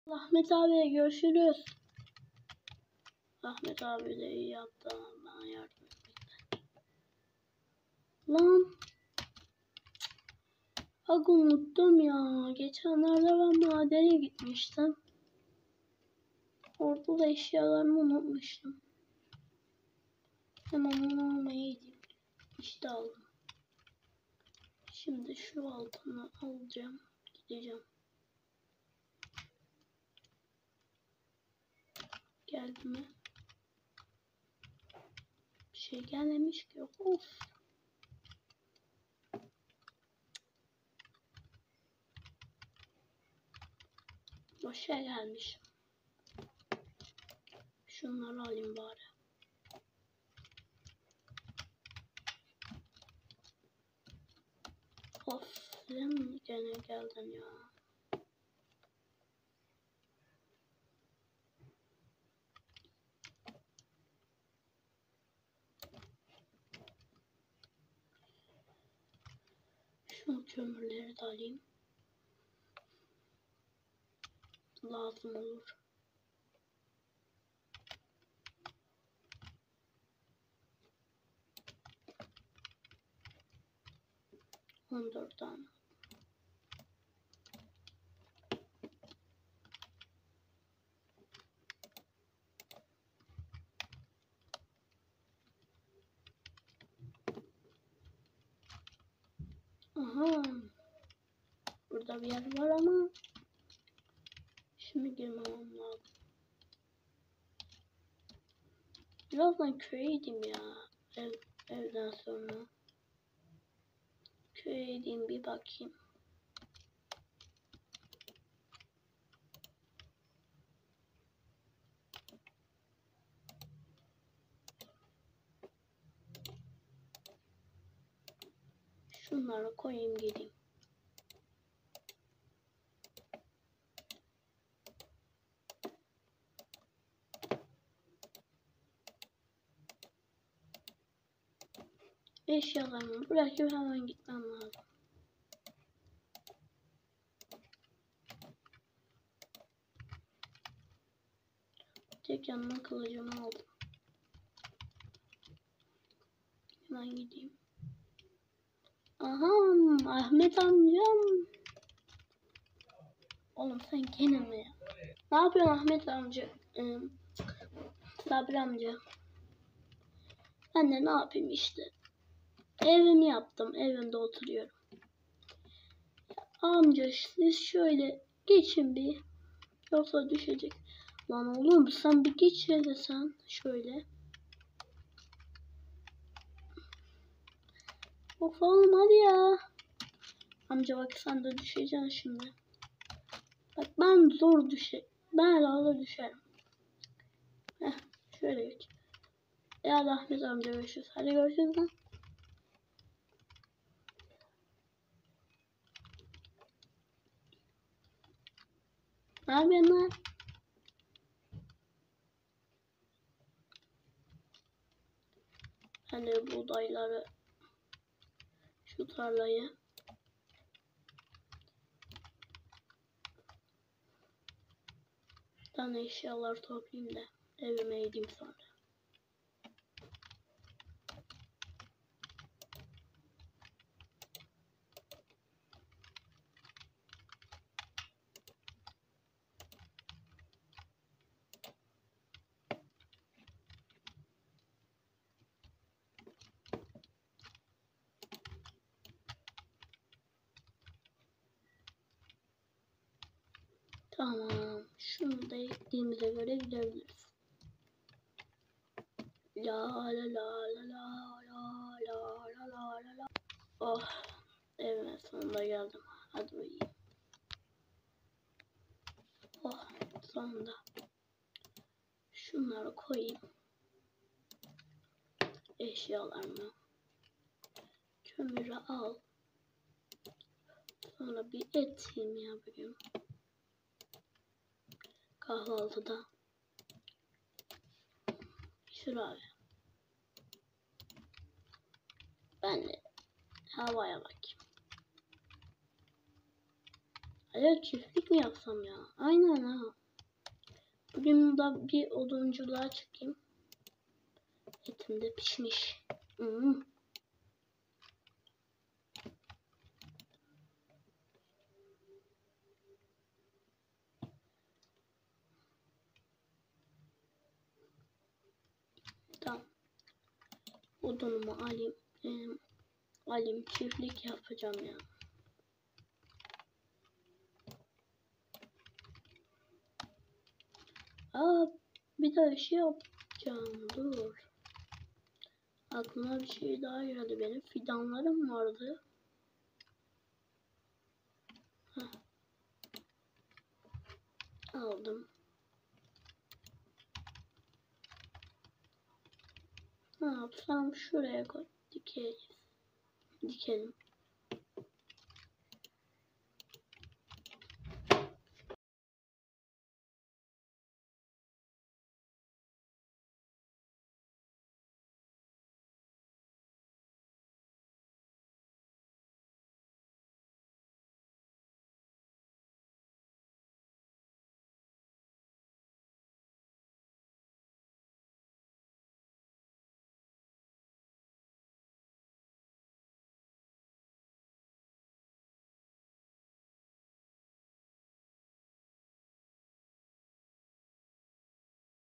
Ahmet abi görüşürüz. Ahmet abi de iyi yaptı bana yardım etmekte. Lan. Aga unuttum ya. Geçenlerde ben madene gitmiştim. Orada da eşyalarımı unutmuştum. Hemen onu almaya gideyim. İşte aldım. Şimdi şu altını alacağım. Gideceğim. Geldi mi? Bir şey gelmemiş ki. Of. Boşa gelmiş. Şunları alayım bari. Of. Sen gene geldin ya. Şu kömürleri de alayım. Lazım olur. On dört tane. Aha. Burada bir yer var ama şimdi girmem lazım. Birazdan köye gideyim ya. Evden sonra. Köye gideyim bir bakayım. Şunları koyayım gideyim. Eşyalarımı bırakıp hemen gitmem lazım. Tek yanıma kılıcımı aldım. Hemen gideyim. Aha Ahmet amcam. Oğlum sen gene mi ya? Ne yapıyorsun Ahmet amca? Sabri amca. Ben de ne yapayım işte. Evimi yaptım. Evimde oturuyorum. Amca siz şöyle geçin bir. Yoksa düşecek. Lan oğlum sen bir geç hele sen. Şöyle. Of oğlum hadi ya. Amca bak sen de düşeceksin şimdi. Bak ben zor ben herhalde düşerim. Heh şöyle geç. Ya Ahmet amca görüşürüz. Hadi görüşürüz lan. Ne yapıyorsun lan? Ben de buğdayları şu tarlayı tane eşyalar toplayayım da evime gideyim sonra. Tamam. Şunu da ektiğimize göre gidebiliriz. La la la la la la la la la la la. Oh. Evime sonunda geldim. Hadi uyuyayım. Oh. Sonunda. Şunları koyayım. Eşyalarımı. Kömürü al. Sonra bir et yemeği yapayım. Kahvaltıda. Şuraya. Ben de havaya bakayım. Hayır çiftlik mi yapsam ya? Aynen ha. Bugün de bir odunculuğa çıkayım. Etim de pişmiş. Tamam. Odunumu alayım. Alayım, çiftlik yapacağım ya. Bir de şey yapacağım. Dur. Aklıma bir şey daha geldi benim. Fidanlarım vardı. Heh. Aldım. Ne yapsam şuraya koy. Dikelim.